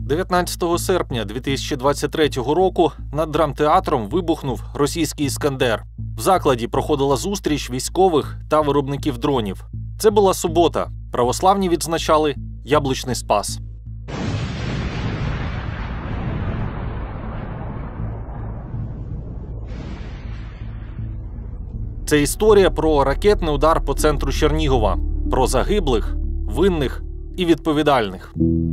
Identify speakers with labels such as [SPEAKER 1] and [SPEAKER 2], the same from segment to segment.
[SPEAKER 1] 19 серпня 2023 року над драмтеатром вибухнув російський «Іскандер». В закладі проходила зустріч військових та виробників дронів. Це була субота. Православні відзначали Яблучний Спас. Це історія про ракетний удар по центру Чернігова, про загиблих, винних і відповідальних.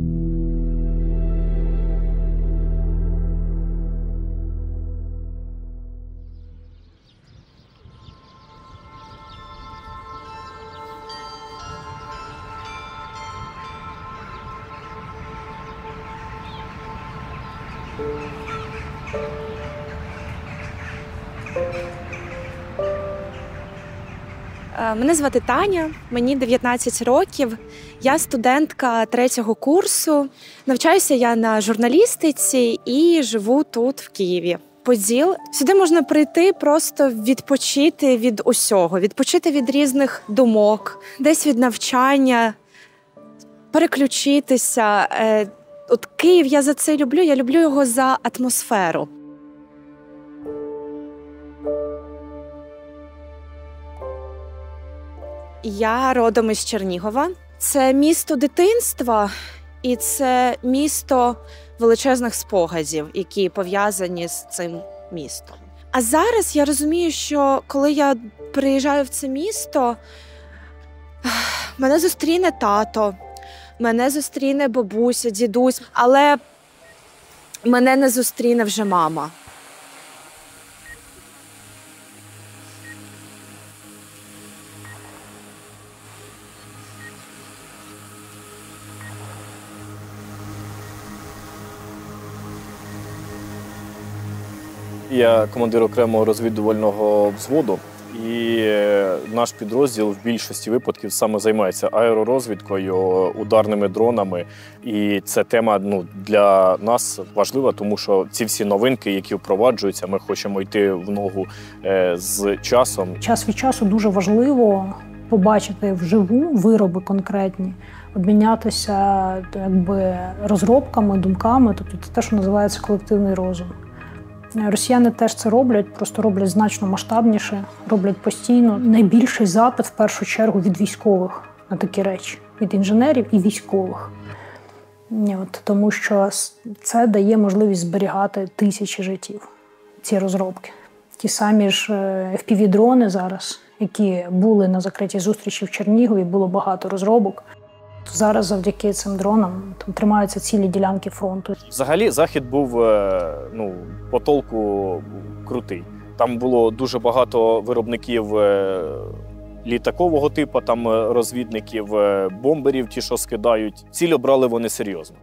[SPEAKER 2] Мене звати Таня, мені 19 років. Я студентка 3-го курсу. Навчаюся я на журналістиці і живу тут, в Києві. Поділ. Сюди можна прийти просто відпочити від усього, відпочити від різних думок, десь від навчання, переключитися. От Київ я за це люблю, я люблю його за атмосферу. Я родом із Чернігова. Це місто дитинства і це місто величезних спогадів, які пов'язані з цим містом. А зараз я розумію, що коли я приїжджаю в це місто, мене зустріне тато, мене зустріне бабуся, дідусь, але мене не зустріне вже мама.
[SPEAKER 3] Я командир окремого розвідувального взводу, і наш підрозділ в більшості випадків саме займається аеророзвідкою, ударними дронами. І ця тема для нас важлива, тому що ці всі новинки, які впроваджуються, ми хочемо йти в ногу з часом.
[SPEAKER 4] Час від часу дуже важливо побачити вживу вироби конкретні, обмінятися розробками, думками, тобто це те, що називається колективний розум. Росіяни теж це роблять, просто роблять значно масштабніше, роблять постійно. Найбільший запит, в першу чергу, від військових на такі речі. Від інженерів і військових. Тому що це дає можливість зберігати тисячі життів, ці розробки. Ті самі ж FPV-дрони зараз, які були на закритій зустрічі в Чернігові, було багато розробок. Зараз завдяки цим дронам тримаються цілі ділянки фронту.
[SPEAKER 3] Взагалі Захід був по толку крутий. Там було дуже багато виробників літакового типу, там розвідників, бомберів, ті, що скидають. Ціль обрали вони серйозно.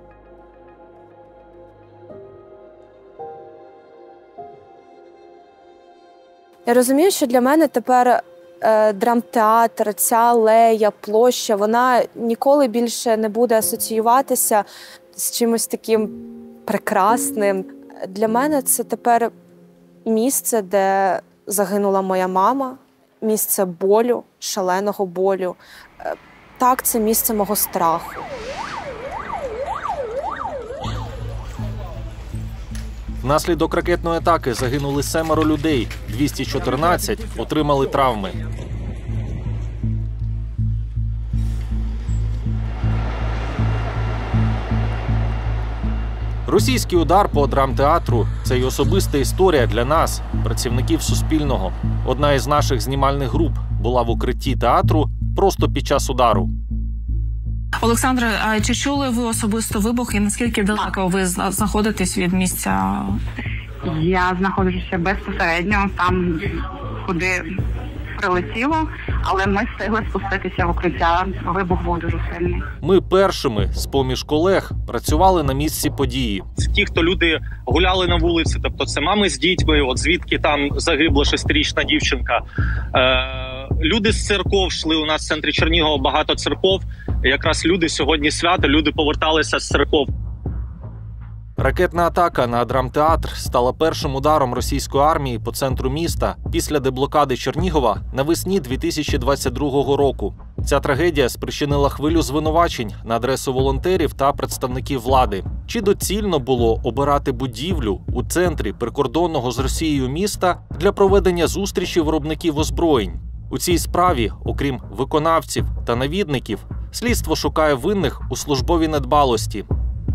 [SPEAKER 2] Я розумію, що для мене тепер драмтеатр, ця алея, площа, вона ніколи більше не буде асоціюватися з чимось таким прекрасним. Для мене це тепер місце, де загинула моя мама, місце болю, шаленого болю. Так, це місце мого страху.
[SPEAKER 1] Внаслідок ракетної атаки загинули 7 людей, 214 отримали травми. Російський удар по драмтеатру – це й особиста історія для нас, працівників Суспільного. Одна із наших знімальних груп була в укритті театру просто під час удару.
[SPEAKER 5] Олександре, а чи чули ви особисто вибух і наскільки далеко ви знаходитесь від місця?
[SPEAKER 6] Я знаходжуся безпосередньо там, куди прилетіло, але ми встигли спуститися в укриття. Вибух був дуже сильний.
[SPEAKER 1] Ми першими з-поміж колег працювали на місці події.
[SPEAKER 7] Ті, хто люди гуляли на вулиці, тобто це мами з дітьми, от звідки там загибла 6-річна дівчинка. Люди з церков йшли, у нас в центрі Чернігова багато церков. Якраз люди сьогодні свято, люди поверталися з церков.
[SPEAKER 1] Ракетна атака на драмтеатр стала першим ударом російської армії по центру міста після деблокади Чернігова навесні 2022 року. Ця трагедія спричинила хвилю звинувачень на адресу волонтерів та представників влади. Чи доцільно було обирати будівлю у центрі прикордонного з Росією міста для проведення зустрічі виробників озброєнь? У цій справі, окрім виконавців та навідників, слідство шукає винних у службовій недбалості.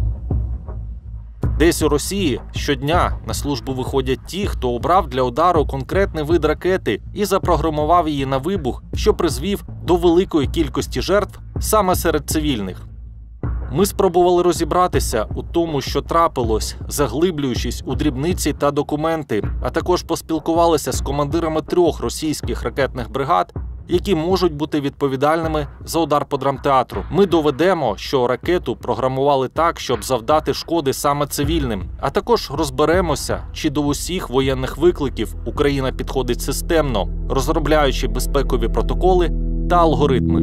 [SPEAKER 1] Десь у Росії щодня на службу виходять ті, хто обрав для удару конкретний вид ракети і запрограмував її на вибух, що призвів до великої кількості жертв саме серед цивільних. Ми спробували розібратися у тому, що трапилось, заглиблюючись у дрібниці та документи, а також поспілкувалися з командирами 3 російських ракетних бригад, які можуть бути відповідальними за удар по драмтеатру. Ми доведемо, що ракету програмували так, щоб завдати шкоди саме цивільним, а також розберемося, чи до усіх воєнних викликів Україна підходить системно, розробляючи безпекові протоколи та алгоритми.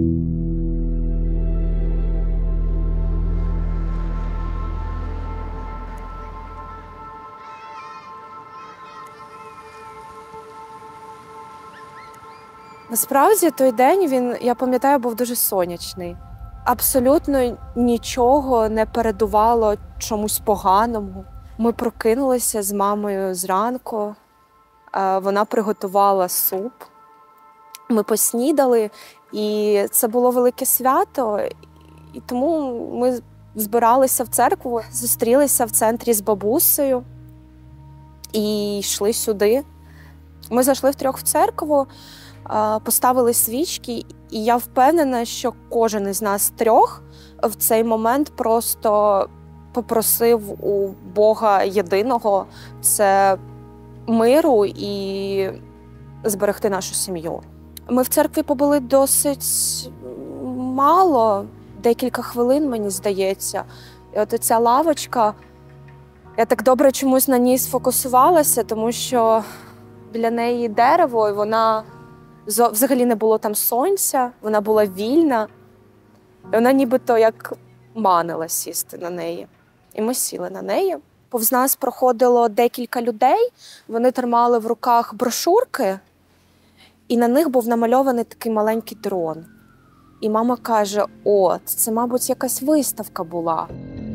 [SPEAKER 2] Насправді, той день, я пам'ятаю, був дуже сонячний. Абсолютно нічого не передувало чомусь поганому. Ми прокинулися з мамою зранку, вона приготувала суп. Ми поснідали, і це було велике свято, і тому ми збиралися в церкву, зустрілися в центрі з бабусею і йшли сюди. Ми зайшли втрьох в церкву, поставили свічки, і я впевнена, що кожен із нас 3 в цей момент просто попросив у Бога єдиного це миру і зберегти нашу сім'ю. Ми в церкві побули досить мало, декілька хвилин, мені здається. І от ця лавочка, я так добре чомусь на ній сфокусувалася, тому що біля неї дерево, і вона взагалі не було там сонця, вона була вільна. І вона нібито як манила сісти на неї. І ми сіли на неї. Повз нас проходило декілька людей, вони тримали в руках брошурки, і на них був намальований такий маленький дрон. І мама каже, це, мабуть, якась виставка була.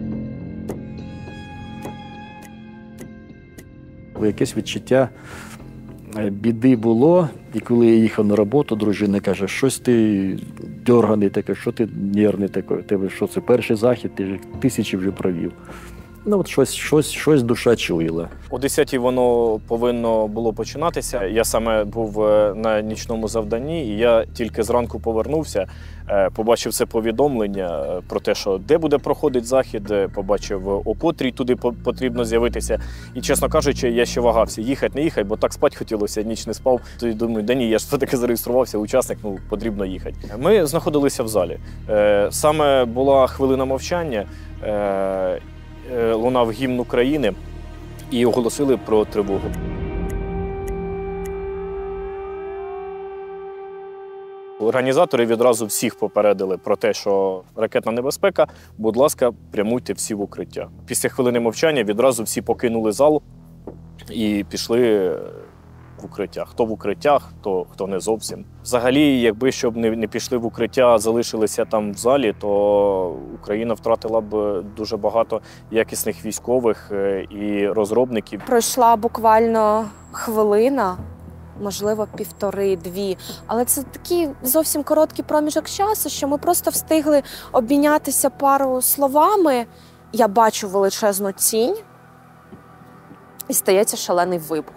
[SPEAKER 8] Якесь відчуття біди було, і коли я їхав на роботу, дружина каже, щось ти дьорганий такий, що ти нервний такий, тебе що це перший захід, ти ж 1000 вже провів. Ну от щось душа чуяла.
[SPEAKER 3] О 10-й воно повинно було починатися. Я саме був на нічному завданні, і я тільки зранку повернувся, побачив це повідомлення про те, що де буде проходити захід, побачив, о котрій туди потрібно з'явитися. І, чесно кажучи, я ще вагався, їхати, не їхати, бо так спати хотілося, ніч не спав. Тоді думаю, я ж все-таки зареєструвався, учасник, потрібно їхати. Ми знаходилися в залі. Саме була хвилина мовчання, лунав гімн України і оголосили про тривогу. Організатори відразу всіх попередили про те, що ракетна небезпека, будь ласка, прямуйте всі в укриття. Після хвилини мовчання відразу всі покинули зал і пішли в укриття. Хто в укриттях, хто не зовсім. Взагалі, якби щоб не пішли в укриття, а залишилися там в залі, то Україна втратила б дуже багато якісних військових і розробників.
[SPEAKER 2] Пройшла буквально хвилина, можливо, 1,5-2. Але це такий зовсім короткий проміжок часу, що ми просто встигли обмінятися пару словами. Я бачу величезну тінь, і стається шалений вибух.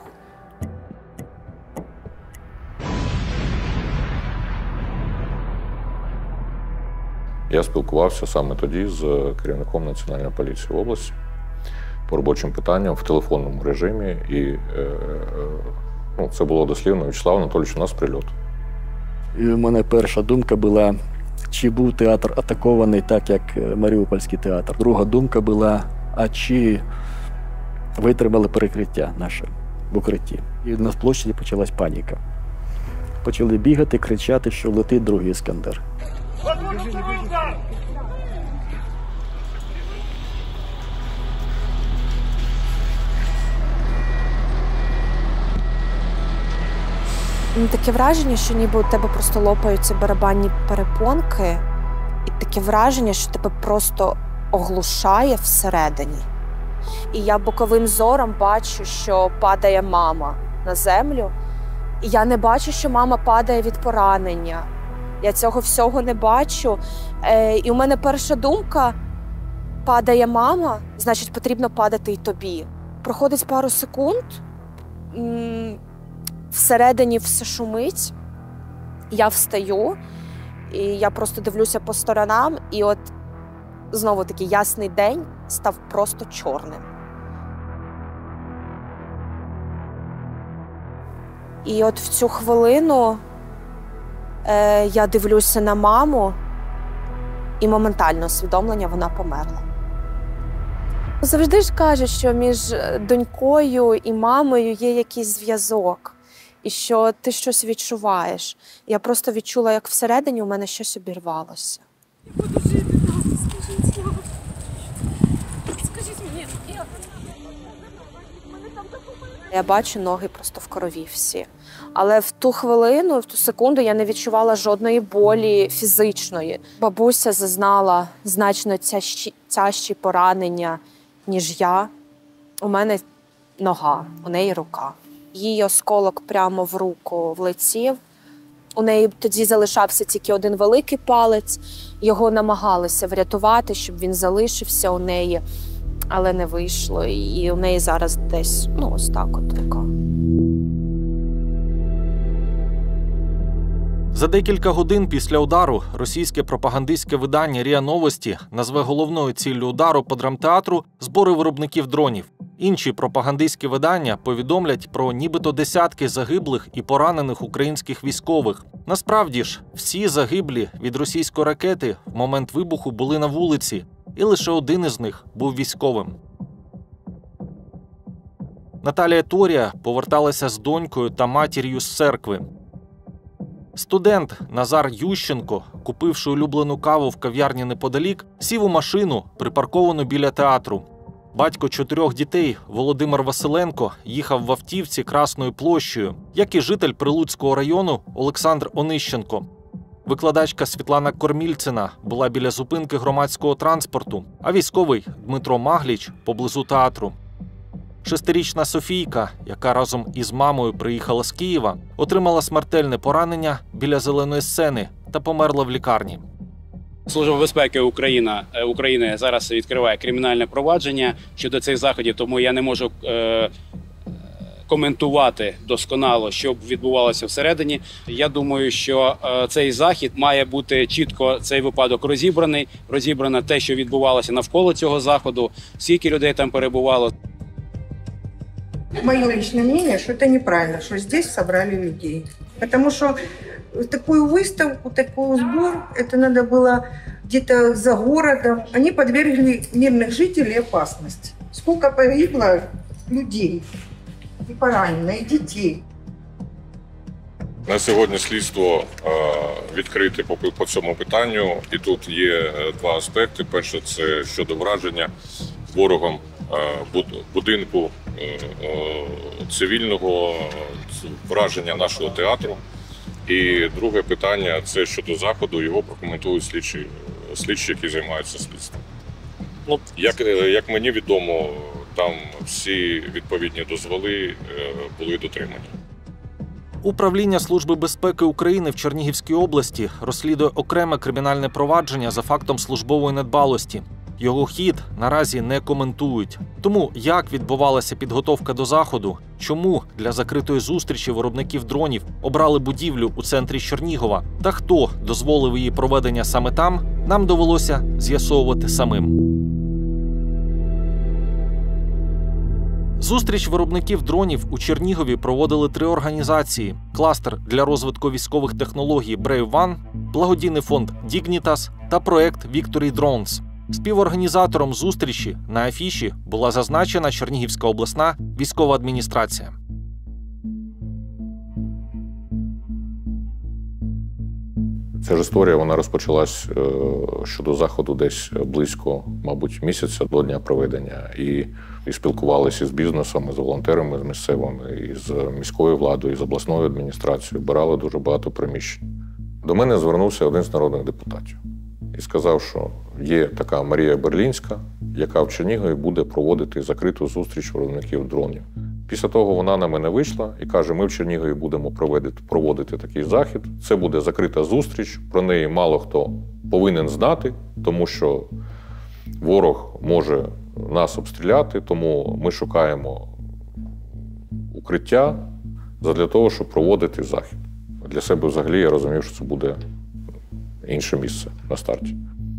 [SPEAKER 9] Я спілкувався саме тоді з керівником Національної поліції області по робочим питанням в телефонному режимі. І це було дослівно: В'ячеслав Анатолійович, у нас прильот.
[SPEAKER 8] І в мене перша думка була, чи був театр атакований так, як Маріупольський театр. Друга думка була, а чи витримали перекриття наше в укритті. І на площаді почалась паніка. Почали бігати, кричати, що летить другий «Іскандер».
[SPEAKER 2] Таке враження, що ніби у тебе просто лопаються барабанні перепонки, і таке враження, що тебе просто оглушає всередині. І я боковим зором бачу, що падає мама на землю, і я не бачу, що мама падає від поранення. Я цього всього не бачу. І у мене перша думка – падає мама, значить потрібно падати і тобі. Проходить пару секунд, всередині все шумить, я встаю, і я просто дивлюся по сторонам, і от знову такий ясний день став просто чорним. І от в цю хвилину я дивлюся на маму, і моментально усвідомлення, вона померла. Завжди ж кажуть, що між донькою і мамою є якийсь зв'язок, і що ти щось відчуваєш. Я просто відчула, як всередині у мене щось обірвалося.
[SPEAKER 10] Я буду жити, скажіть, скажіть мені.
[SPEAKER 2] Я бачу ноги просто в крові всі. Але в ту хвилину, в ту секунду я не відчувала жодної болі фізичної. Бабуся зазнала значно тяжчі поранення, ніж я. У мене нога, у неї рука. Її осколок прямо в руку влетів. У неї тоді залишався тільки один великий палець. Його намагалися врятувати, щоб він залишився у неї, але не вийшло. І у неї зараз десь, ось так от рука.
[SPEAKER 1] За декілька годин після удару російське пропагандистське видання РІА Новості назве головною ціллю удару по драмтеатру збори виробників дронів. Інші пропагандистські видання повідомлять про нібито десятки загиблих і поранених українських військових. Насправді ж, всі загиблі від російської ракети в момент вибуху були на вулиці, і лише один із них був військовим. Наталія Торія поверталася з донькою та матір'ю з церкви. Студент Назар Ющенко, купивши улюблену каву в кав'ярні неподалік, сів у машину, припарковану біля театру. Батько 4 дітей Володимир Василенко їхав в автівці Красною площею, як і житель Прилуцького району Олександр Онищенко. Викладачка Світлана Кормільцина була біля зупинки громадського транспорту, а військовий Дмитро Магліч – поблизу театру. 6-річна Софійка, яка разом із мамою приїхала з Києва, отримала смертельне поранення біля зеленої сцени та померла в лікарні.
[SPEAKER 11] Служба безпеки України зараз відкриває кримінальне провадження щодо цих заходів, тому я не можу коментувати досконало, що відбувалося всередині. Я думаю, що цей захід має бути чітко, цей випадок розібрано те, що відбувалося навколо цього заходу, скільки людей там перебувало.
[SPEAKER 12] Мое личное мнение, что это неправильно, что здесь собрали людей. Потому что такую выставку, такой сбор, это надо было где-то за городом. Они подвергли мирных жителей опасности. Сколько погибло людей, и поранено, и детей.
[SPEAKER 9] На сьогодні слідство відкрите по цьому питанню. І тут є два аспекти. Перше – це щодо враження ворогом будинку цивільного, враження нашого театру. І друге питання – це щодо заходу, його прокоментують слідчі, які займаються слідством. Як мені відомо, там всі відповідні дозволи були дотримані.
[SPEAKER 1] Управління Служби безпеки України в Чернігівській області розслідує окреме кримінальне провадження за фактом службової недбалості. Його хід наразі не коментують. Тому як відбувалася підготовка до заходу, чому для закритої зустрічі виробників дронів обрали будівлю у центрі Чернігова та хто дозволив її проведення саме там, нам довелося з'ясовувати самим. Зустріч виробників дронів у Чернігові проводили 3 організації – кластер для розвитку військових технологій Brave One, благодійний фонд Dignitas та проект Victory Drones. Співорганізатором зустрічі на афіші була зазначена Чернігівська обласна військова адміністрація.
[SPEAKER 9] Ця ж історія, вона розпочалась щодо заходу десь близько, мабуть, місяця до дня проведення. І спілкувалися з бізнесом, з волонтерами, з місцевими, і з міською владою, і з обласною адміністрацією. Брали дуже багато приміщень. До мене звернувся один з народних депутатів і сказав, що є така Марія Берлінська, яка в Чернігові буде проводити закриту зустріч виробників дронів. Після того вона на мене вийшла і каже, ми в Чернігові будемо проводити такий захід. Це буде закрита зустріч, про неї мало хто повинен знати, тому що ворог може нас обстріляти, тому ми шукаємо укриття для того, щоб проводити захід. Для себе взагалі я розумів, що це буде інше місце на старті.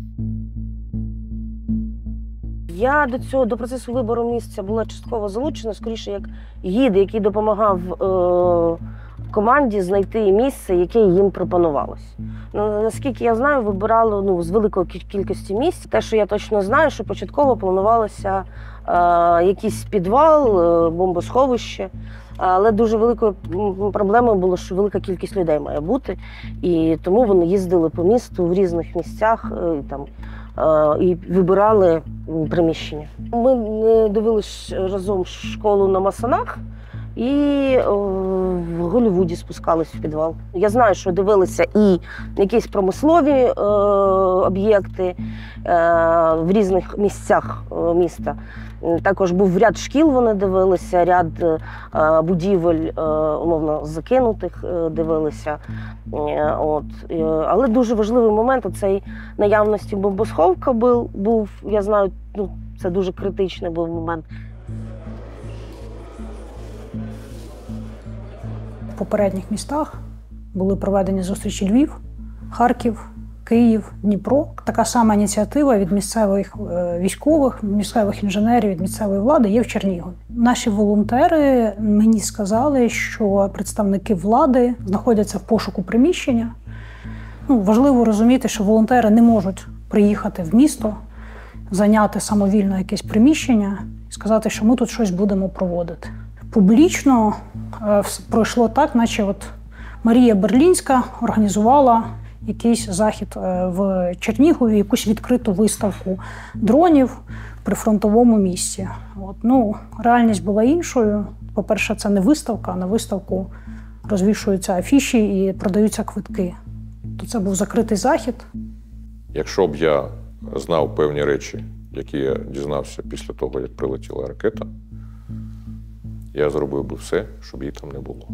[SPEAKER 13] Я до процесу вибору місця була частково залучена, скоріше як гід, який допомагав команді знайти місце, яке їм пропонувалось. Наскільки я знаю, вибирали з великої кількості місць. Те, що я точно знаю, що початково планувалося якийсь підвал, бомбосховище. Але дуже великою проблемою було, що велика кількість людей має бути. І тому вони їздили по місту в різних місцях і вибирали приміщення. Ми дивилися разом школу на Масанах і в Голлівуді спускались в підвал. Я знаю, що дивилися і якісь промислові об'єкти в різних місцях міста. Також був ряд шкіл, вони дивилися, ряд будівель, умовно, закинутих дивилися. Але дуже важливий момент оцей наявності бомбосховка був, я знаю, це дуже критичний був момент.
[SPEAKER 4] В попередніх містах були проведені зустрічі Львів, Харків, Київ, Дніпро. Така сама ініціатива від місцевих військових, місцевих інженерів, від місцевої влади є в Чернігові. Наші волонтери мені сказали, що представники влади знаходяться в пошуку приміщення. Важливо розуміти, що волонтери не можуть приїхати в місто, зайняти самовільно якесь приміщення і сказати, що ми тут щось будемо проводити. Публічно пройшло так, наче Марія Берлінська організувала якийсь захід в Чернігові, якусь відкриту виставку дронів в прифронтовому місці. Реальність була іншою. По-перше, це не виставка, а на виставку розвішуються афіші і продаються квитки. То це був закритий захід.
[SPEAKER 9] Якщо б я знав певні речі, які я дізнався після того, як прилетіла ракета, я зробив би все, щоб її там не було.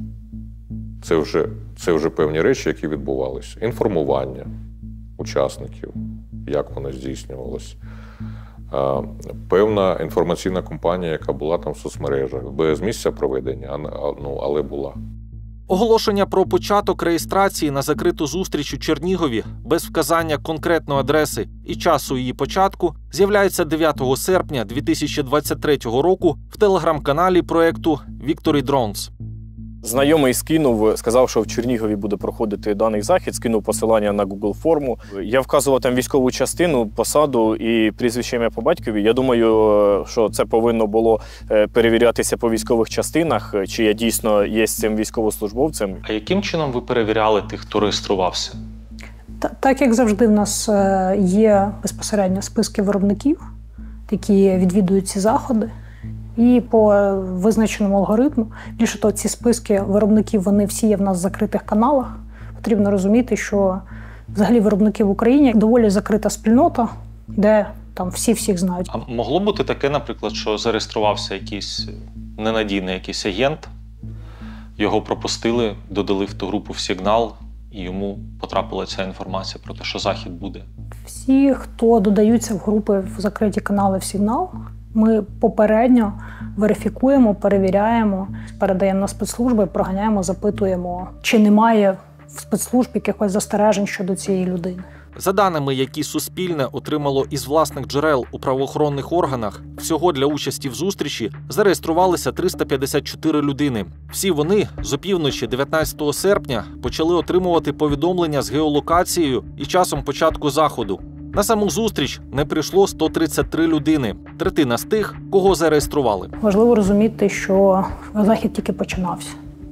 [SPEAKER 9] Це вже певні речі, які відбувалися. Інформування учасників, як воно здійснювалося. Певна інформаційна кампанія, яка була там в соцмережах, без місця проведення, але була.
[SPEAKER 1] Оголошення про початок реєстрації на закриту зустріч у Чернігові без вказання конкретної адреси і часу її початку з'являється 9 серпня 2023 року в телеграм-каналі проєкту «Victory Drones».
[SPEAKER 3] Знайомий скинув, сказав, що в Чернігові буде проходити даний захід, скинув посилання на Google форму. Я вказував там військову частину, посаду і прізвище ім'я по батькові. Я думаю, що це повинно було перевірятися по військових частинах, чи я дійсно є цим військовослужбовцем.
[SPEAKER 1] А яким чином ви перевіряли тих, хто реєструвався?
[SPEAKER 4] Так, як завжди, в нас є безпосередньо списки виробників, які відвідують ці заходи. І по визначеному алгоритму, більше того, ці списки виробників, вони всі є в нас в закритих каналах. Потрібно розуміти, що взагалі виробники в Україні доволі закрита спільнота, де там всі всіх знають.
[SPEAKER 1] А могло бути таке, наприклад, що зареєструвався якийсь ненадійний якийсь агент, його пропустили, додали в ту групу в сигнал, і йому потрапила ця інформація про те, що захід буде?
[SPEAKER 4] Всі, хто додаються в групи в закриті канали в сигнал, ми попередньо верифікуємо, перевіряємо, передаємо на спецслужби, проганяємо, запитуємо, чи немає в спецслужб якихось застережень щодо цієї людини.
[SPEAKER 1] За даними, які Суспільне отримало із власних джерел у правоохоронних органах, всього для участі в зустрічі зареєструвалися 354 людини. Всі вони з опівночі 19 серпня почали отримувати повідомлення з геолокацією і часом початку заходу. На саму зустріч не прийшло 133 людини. Третина з тих, кого зареєстрували.
[SPEAKER 4] Важливо розуміти, що захід тільки починався.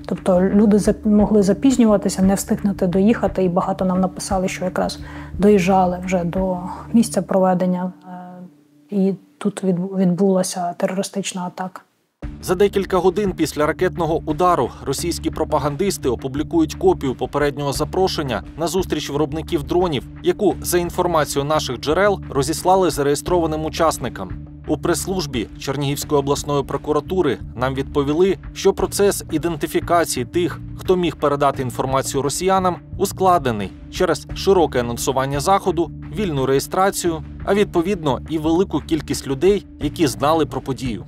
[SPEAKER 4] Тобто люди могли запізнюватися, не встигнути доїхати, і багато нам написали, що якраз доїжджали вже до місця проведення, і тут відбулася терористична атака.
[SPEAKER 1] За декілька годин після ракетного удару російські пропагандисти опублікують копію попереднього запрошення на зустріч виробників дронів, яку, за інформацією наших джерел, розіслали зареєстрованим учасникам. У прес-службі Чернігівської обласної прокуратури нам відповіли, що процес ідентифікації тих, хто міг передати інформацію росіянам, ускладнений через широке анонсування заходу, вільну реєстрацію, а відповідно і велику кількість людей, які знали про подію.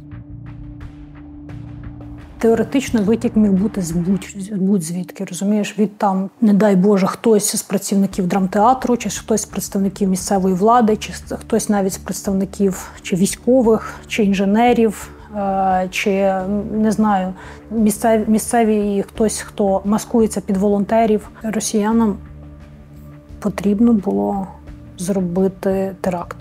[SPEAKER 4] Теоретично витік міг бути з будь-звідки, розумієш? Від там, не дай Боже, хтось з працівників драмтеатру, чи хтось з представників місцевої влади, чи хтось навіть з представників чи військових, чи інженерів, чи, не знаю, місцеві і хтось, хто маскується під волонтерів. Росіянам потрібно було зробити теракт.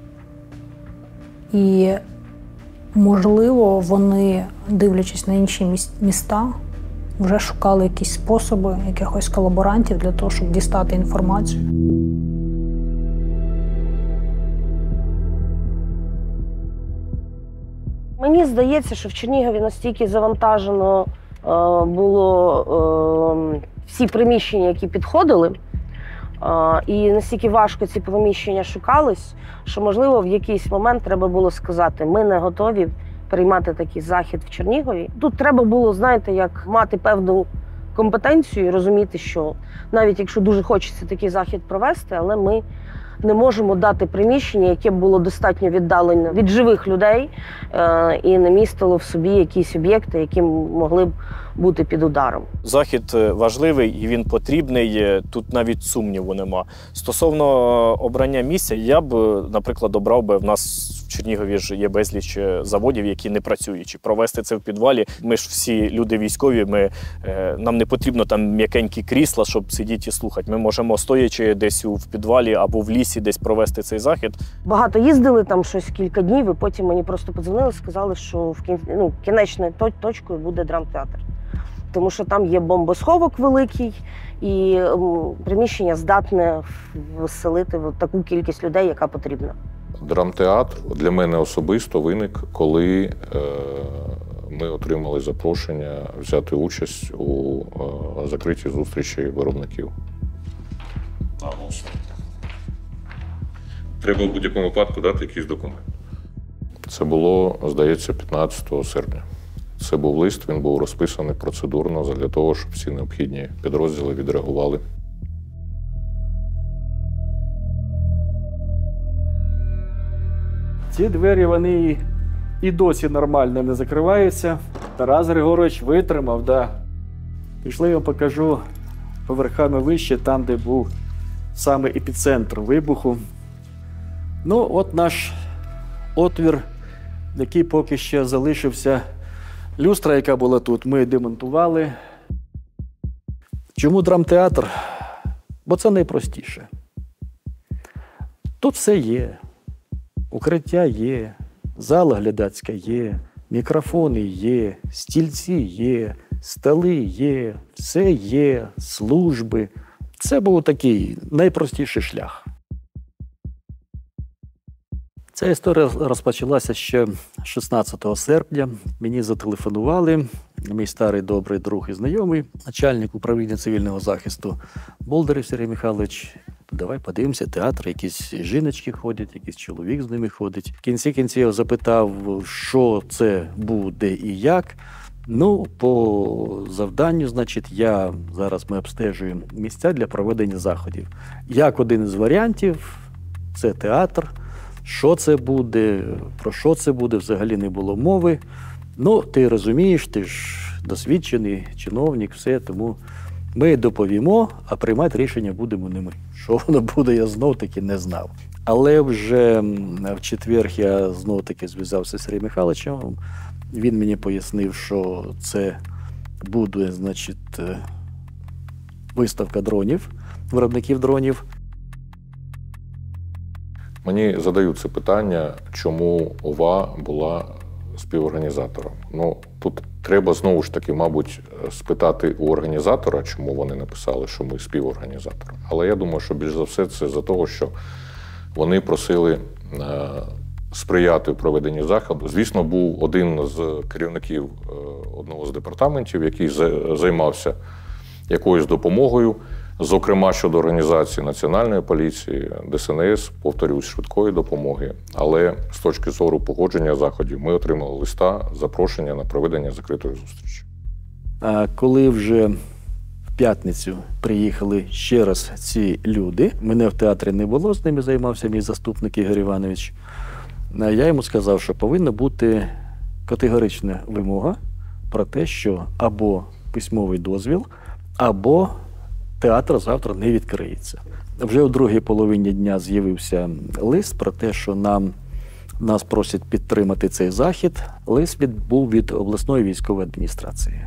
[SPEAKER 4] І можливо, вони, дивлячись на інші міста, вже шукали якісь способи, якихось колаборантів для того, щоб дістати інформацію.
[SPEAKER 13] Мені здається, що в Чернігові настільки завантажено було всі приміщення, які підходили, і настільки важко ці приміщення шукались, що, можливо, в якийсь момент треба було сказати, ми не готові приймати такий захід в Чернігові. Тут треба було, знаєте, як мати певну компетенцію і розуміти, що навіть якщо дуже хочеться такий захід провести, але ми не можемо дати приміщення, яке б було достатньо віддалене від живих людей і не містило в собі якісь об'єкти, які могли б бути під ударом.
[SPEAKER 3] Захід важливий і він потрібний, тут навіть сумніву нема. Стосовно обрання місця, я б, наприклад, обрав би, в нас в Чернігові ж є безліч заводів, які не працюють. Провести це в підвалі, ми ж всі люди військові, нам не потрібно там м'якенькі крісла, щоб сидіти і слухати. Ми можемо, стоячи десь в підвалі або в лісі, десь провести цей захід.
[SPEAKER 13] Багато їздили там щось кілька днів, і потім мені просто подзвонили, сказали, що кінечною точкою буде драмтеатр. Тому що там є бомбосховок великий, і приміщення здатне вселити таку кількість людей, яка потрібна.
[SPEAKER 9] Драмтеатр для мене особисто виник, коли ми отримали запрошення взяти участь у закритій зустрічі виробників. Треба в будь-якому випадку дати якийсь документ. Це було, здається, 15 серпня. Це був лист, він був розписаний процедурно для того, щоб всі необхідні підрозділи відреагували.
[SPEAKER 8] Ці двері, вони і досі нормально не закриваються. Тарас Григорович витримав, да. Пішли, я вам покажу поверхами вище, там, де був саме епіцентр вибуху. Ну, от наш отвір, який поки ще залишився. Люстра, яка була тут, ми демонтували. Чому драмтеатр? Бо це найпростіше. Тут все є. Укриття є, зала глядацька є, мікрофони є, стільці є, столи є, все є, служби. Це був такий найпростіший шлях. Ця історія розпочалася ще 16 серпня. Мені зателефонували мій старий добрий друг і знайомий, начальник управління цивільного захисту Болдарів Сергій Михайлович. Давай подивимося, театр, якісь жіночки ходять, якийсь чоловік з ними ходить. В кінці кінців запитав, що це буде і як. Ну, по завданню, значить, зараз ми обстежуємо місця для проведення заходів. Як один із варіантів, це театр. Що це буде, про що це буде, взагалі не було мови. Ну, ти розумієш, ти ж досвідчений чиновник, все, тому ми доповімо, а приймати рішення будемо не ми. Що воно буде, я знов-таки не знав. Але вже в четвер я знов-таки зв'язався з Сергієм Михайловичем. Він мені пояснив, що це буде, значить, виставка дронів, виробників дронів.
[SPEAKER 9] Мені задають це питання, чому ОВА була співорганізатором. Ну, тут Треба знову ж таки, мабуть, спитати у організатора, чому вони написали, що ми співорганізатор. Але я думаю, що більш за все це за того, що вони просили сприяти проведенню заходу. Звісно, був один з керівників одного з департаментів, який займався якоюсь допомогою, зокрема щодо організації Національної поліції, ДСНС, повторюсь, швидкої допомоги. Але з точки зору погодження заходів ми отримали листа, запрошення на проведення закритої зустрічі.
[SPEAKER 8] А коли вже в п'ятницю приїхали ще раз ці люди, мене в театрі не було, з ними займався мій заступник Ігор Іванович, я йому сказав, що повинна бути категорична вимога про те, що або письмовий дозвіл, або театр завтра не відкриється. Вже у другій половині дня з'явився лист про те, що нас просять підтримати цей захід. Лист був від обласної військової адміністрації.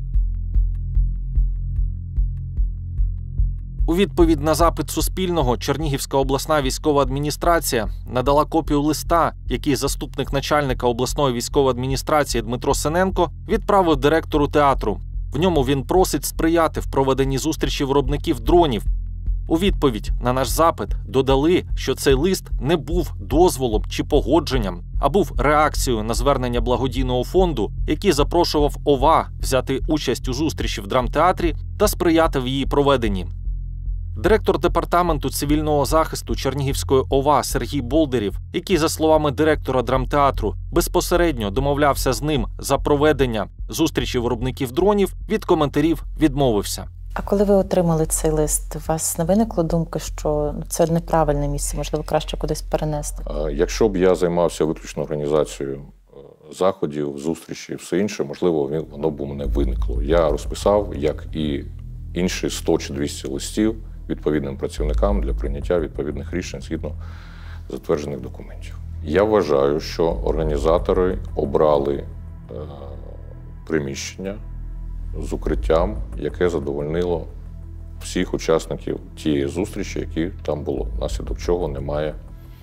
[SPEAKER 1] У відповідь на запит Суспільного Чернігівська обласна військова адміністрація надала копію листа, який заступник начальника обласної військової адміністрації Дмитро Синенко відправив директору театру. В ньому він просить сприяти в проведенні зустрічі виробників дронів. У відповідь на наш запит додали, що цей лист не був дозволом чи погодженням, а був реакцією на звернення благодійного фонду, який запрошував ОВА взяти участь у зустрічі в драмтеатрі та сприяти в її проведенні. Директор департаменту цивільного захисту Чернігівської ОВА Сергій Болдирів, який, за словами директора драмтеатру, безпосередньо домовлявся з ним за проведення зустрічі виробників дронів, від коментарів відмовився.
[SPEAKER 14] А коли ви отримали цей лист, у вас не виникло думки, що це неправильне місце, можливо, краще кудись перенести?
[SPEAKER 9] Якщо б я займався виключно організацією заходів, зустрічей і все інше, можливо, воно б у мене виникло. Я розписав, як і інші 100 чи 200 листів, відповідним працівникам для прийняття відповідних рішень згідно затверджених документів. Я вважаю, що організатори обрали приміщення з укриттям, яке задовольнило всіх учасників тієї зустрічі, які там було, внаслідок чого немає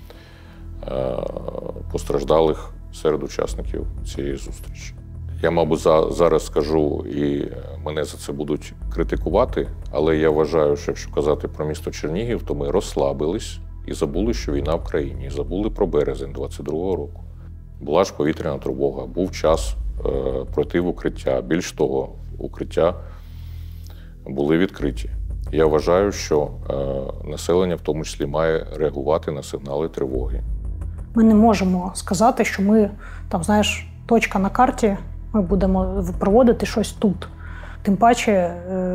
[SPEAKER 9] постраждалих серед учасників цієї зустрічі. Я, мабуть, зараз скажу, і мене за це будуть критикувати, але я вважаю, що якщо казати про місто Чернігів, то ми розслабились і забули, що війна в країні, і забули про березень 22-го року. Була ж повітряна тривога, був час пройти в укриття. Більш того, укриття були відкриті. Я вважаю, що населення в тому числі має реагувати на сигнали тривоги.
[SPEAKER 4] Ми не можемо сказати, що ми, там, знаєш, точка на карті, ми будемо проводити щось тут. Тим паче,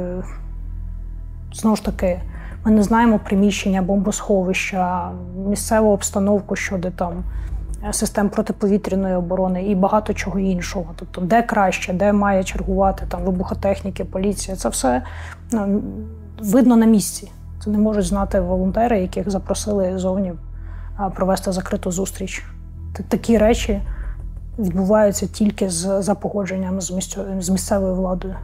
[SPEAKER 4] знову ж таки, ми не знаємо приміщення, бомбосховища, місцеву обстановку щодо там систем протиповітряної оборони і багато чого іншого. Тобто, де краще, де має чергувати там вибухотехніки, поліція, це все видно на місці. Це не можуть знати волонтери, яких запросили зовні провести закриту зустріч. Такі речі відбуваються тільки за погодженням з місцевою владою.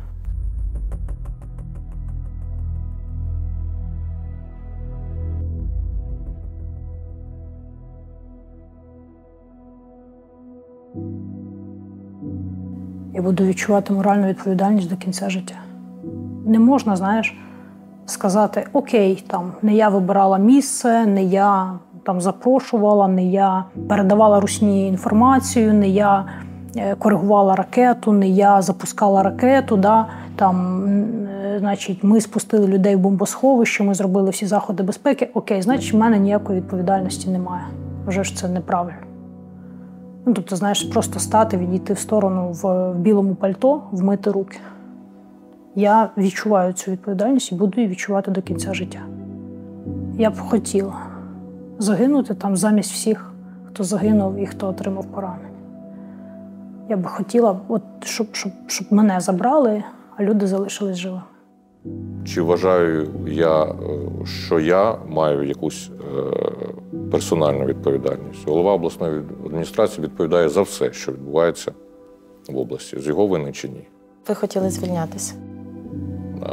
[SPEAKER 4] Я буду відчувати моральну відповідальність до кінця життя. Не можна, знаєш, сказати, окей, там, не я вибирала місце, не я там запрошувала, не я передавала русні інформацію, не я коригувала ракету, не я запускала ракету, да? Там, значить, ми спустили людей в бомбосховище, ми зробили всі заходи безпеки. Окей, значить, в мене ніякої відповідальності немає. Вже ж це неправильно. Ну, тобто, знаєш, просто стати, відійти в сторону в білому пальто, вмити руки. Я відчуваю цю відповідальність і буду її відчувати до кінця життя. Я б хотіла загинути там замість всіх, хто загинув і хто отримав поранення. Я б хотіла, от, щоб мене забрали, а люди залишились живими.
[SPEAKER 9] Чи вважаю я, що я маю якусь персональну відповідальність? Голова обласної адміністрації відповідає за все, що відбувається в області. З його вини чи ні?
[SPEAKER 14] Ви хотіли звільнятися?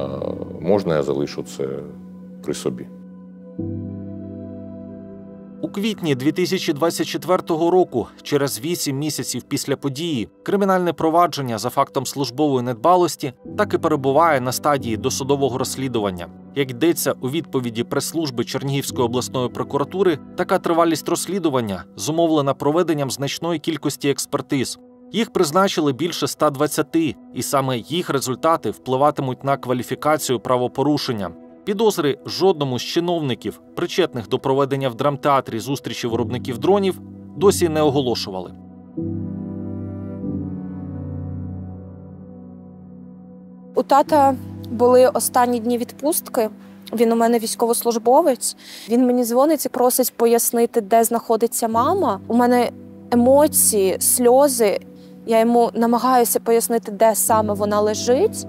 [SPEAKER 9] Можна я залишу це при собі?
[SPEAKER 1] У квітні 2024 року, через 8 місяців після події, кримінальне провадження за фактом службової недбалості так і перебуває на стадії досудового розслідування. Як йдеться у відповіді прес-служби Чернігівської обласної прокуратури, така тривалість розслідування зумовлена проведенням значної кількості експертиз. Їх призначили більше 120, і саме їх результати впливатимуть на кваліфікацію правопорушення. Підозри жодному з чиновників, причетних до проведення в драмтеатрі зустрічі виробників дронів, досі не оголошували.
[SPEAKER 2] У тата були останні дні відпустки. Він у мене військовослужбовець. Він мені дзвонить і просить пояснити, де знаходиться мама. У мене емоції, сльози. Я йому намагаюся пояснити, де саме вона лежить.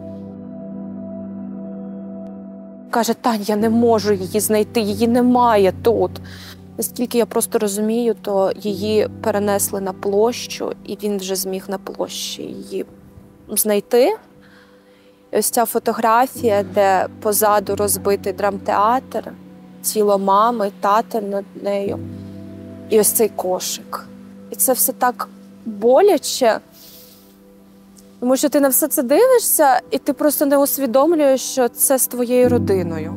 [SPEAKER 2] Каже: Тань, я не можу її знайти, її немає тут. Наскільки я просто розумію, то її перенесли на площу, і він вже зміг на площі її знайти. І ось ця фотографія, де позаду розбитий драмтеатр, тіло мами, тата над нею, і ось цей кошик. І це все так боляче, тому що ти на все це дивишся, і ти просто не усвідомлюєш, що це з твоєю родиною.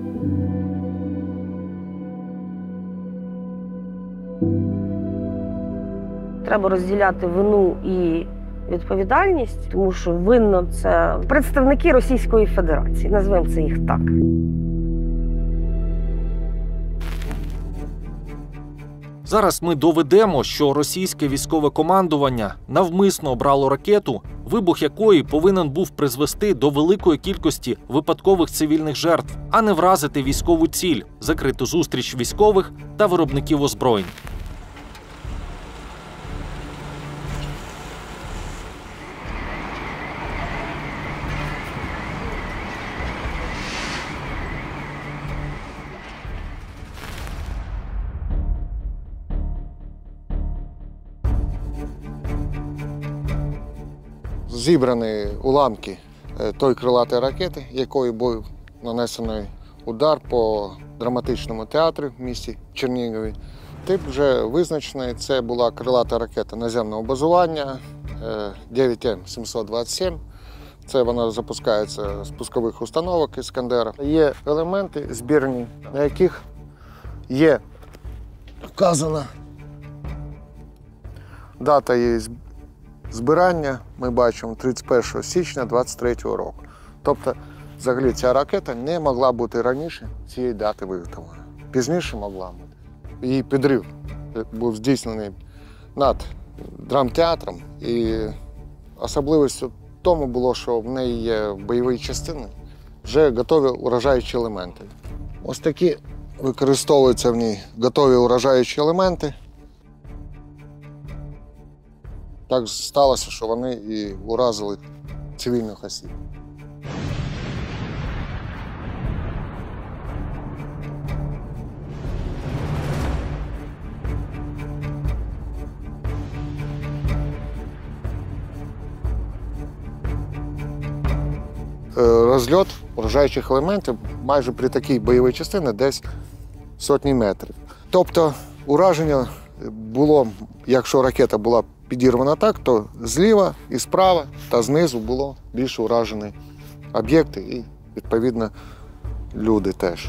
[SPEAKER 13] Треба розділяти вину і відповідальність, тому що винно – це представники Російської Федерації, назвемо це їх так.
[SPEAKER 1] Зараз ми доведемо, що російське військове командування навмисно обрало ракету, вибух якої повинен був призвести до великої кількості випадкових цивільних жертв, а не вразити військову ціль – закриту зустріч військових та виробників озброєнь.
[SPEAKER 15] Зібрані уламки тої крилатої ракети, якою був нанесений удар по драматичному театру в місті Чернігові. Тип вже визначений. Це була крилата ракета наземного базування 9М727. Це вона запускається з пускових установок «Іскандера». Є елементи збірні, на яких є вказана дата її збирання, ми бачимо 31 січня 2023 року. Тобто, взагалі, ця ракета не могла бути раніше цієї дати виготовлення. Пізніше могла бути. Її підрив був здійснений над драмтеатром, і особливістю в тому було, що в неї є бойові частини, вже готові уражаючі елементи. Ось такі використовуються в ній готові уражаючі елементи. Так сталося, що вони і уразили цивільних осіб. Розльот уражаючих елементів майже при такій бойовій частині десь сотні метрів. Тобто ураження було, якщо ракета була підірвана так, то зліва і справа та знизу було більше уражені об'єкти і, відповідно, люди теж.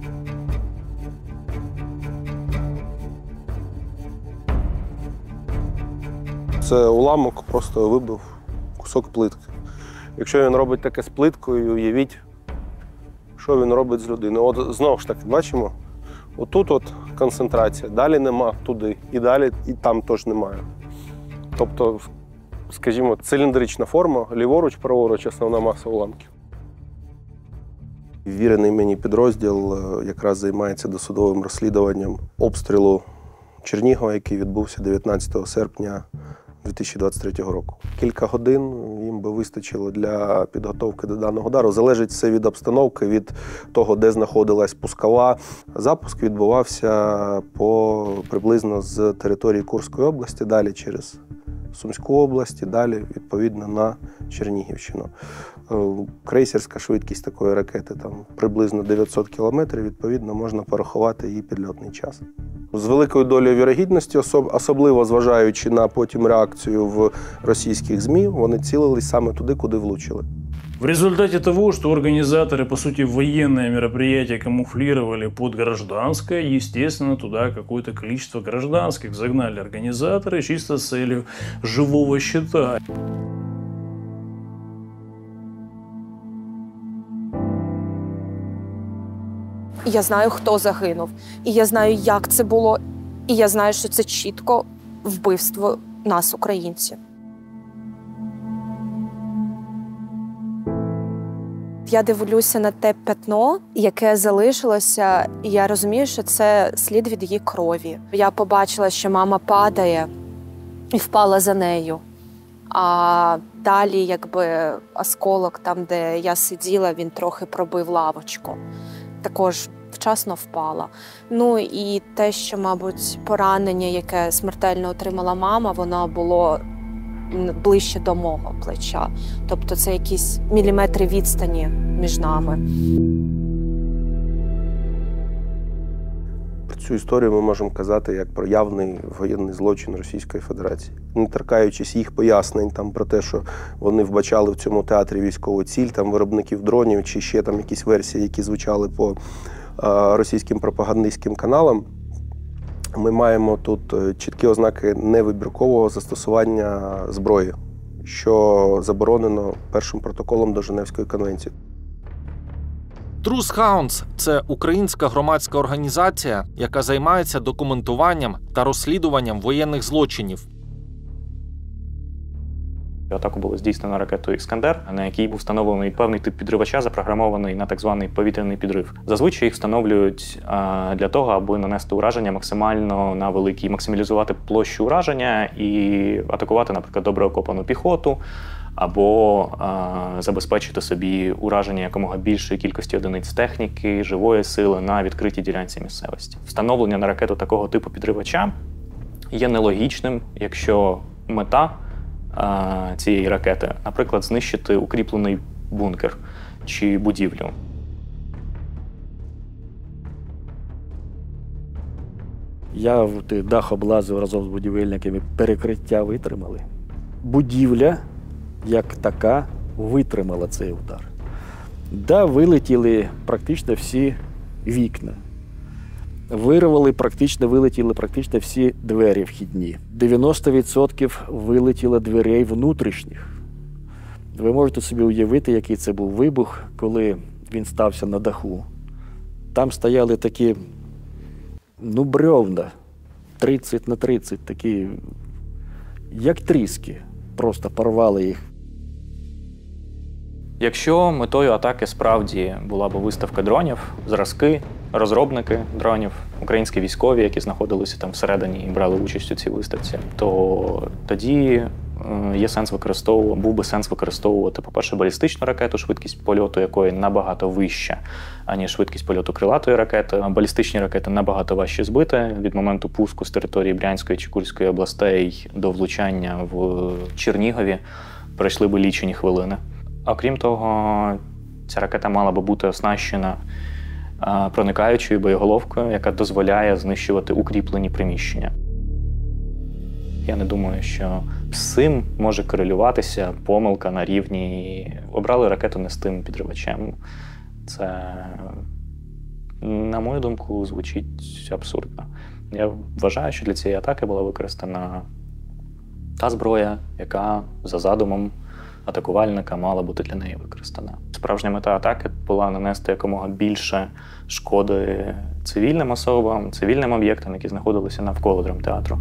[SPEAKER 16] Це уламок просто вибив кусок плитки. Якщо він робить таке з плиткою, уявіть, що він робить з людиною. От знову ж таки, бачимо, отут от концентрація, далі нема туди, і далі, і там теж немає. Тобто, скажімо, циліндрична форма, ліворуч, праворуч основна маса уламків. Ввірений мені підрозділ якраз займається досудовим розслідуванням обстрілу Чернігова, який відбувся 19 серпня 2023 року. Кілька годин їм би вистачило для підготовки до даного удару. Залежить все від обстановки, від того, де знаходилась пускова. Запуск відбувався приблизно з території Курської області, далі через Сумську область, далі, відповідно, на Чернігівщину. Крейсерська швидкість такої ракети там приблизно 900 кілометрів, відповідно, можна порахувати її підльотний час. З великою долею вірогідності, особливо зважаючи на потім реакцію в російських ЗМІ, вони цілились саме туди, куди влучили.
[SPEAKER 17] В результате того, что организаторы, по сути, военное мероприятие камуфлировали под гражданское, естественно, туда какое-то количество гражданских загнали организаторы чисто с целью живого щита.
[SPEAKER 2] Я знаю, хто загинув, і я знаю, як це було, і я знаю, що це чітко вбивство нас, українців. Я дивлюся на те пятно, яке залишилося, і я розумію, що це слід від її крові. Я побачила, що мама падає і впала за нею. А далі, якби, осколок там, де я сиділа, він трохи пробив лавочку. Також вчасно впала. Ну і те, що, мабуть, поранення, яке смертельно отримала мама, воно було ближче до мого плеча. Тобто це якісь міліметри відстані між нами.
[SPEAKER 16] Про цю історію ми можемо казати як про явний воєнний злочин Російської Федерації. Не торкаючись їх пояснень там, про те, що вони вбачали в цьому театрі військову ціль, там, виробників дронів, чи ще там якісь версії, які звучали по російським пропагандистським каналам, ми маємо тут чіткі ознаки невибіркового застосування зброї, що заборонено першим протоколом до Женевської конвенції.
[SPEAKER 1] Truth Hounds – це українська громадська організація, яка займається документуванням та розслідуванням воєнних злочинів.
[SPEAKER 18] Атаку було здійснено ракетою «Іскандер», на якій був встановлений певний тип підривача, запрограмований на так званий повітряний підрив. Зазвичай їх встановлюють для того, аби нанести ураження максимально на великий, максималізувати площу ураження і атакувати, наприклад, добре окопану піхоту, або забезпечити собі ураження якомога більшої кількості одиниць техніки, живої сили на відкритій ділянці місцевості. Встановлення на ракету такого типу підривача є нелогічним, якщо мета цієї ракети, наприклад, знищити укріплений бункер чи будівлю.
[SPEAKER 8] Я дах облазив разом з будівельниками, перекриття витримали. Будівля, як така, витримала цей удар. Да, вилетіли практично всі вікна. Вилетіли практично всі двері вхідні. 90% вилетіло дверей внутрішніх. Ви можете собі уявити, який це був вибух, коли він стався на даху. Там стояли такі, бревна, 30 на 30, такі, як тріски, просто порвали їх.
[SPEAKER 18] Якщо метою атаки справді була б виставка дронів, зразки, розробники дронів, українські військові, які знаходилися там всередині і брали участь у цій виставці, то тоді був би сенс використовувати, по-перше, балістичну ракету, швидкість польоту якої набагато вища, аніж швидкість польоту крилатої ракети. Балістичні ракети набагато важче збити. Від моменту пуску з території Брянської чи Курської областей до влучання в Чернігові пройшли би лічені хвилини. Окрім того, ця ракета мала би бути оснащена проникаючою боєголовкою, яка дозволяє знищувати укріплені приміщення. Я не думаю, що з цим може корелюватися помилка на рівні «обрали ракету не з тим підривачем». Це, на мою думку, звучить абсурдно. Я вважаю, що для цієї атаки була використана та зброя, яка за задумом атакувальника мала бути для неї використана. Справжня мета атаки була нанести якомога більше шкоди цивільним особам, цивільним об'єктам, які знаходилися навколо драмтеатру.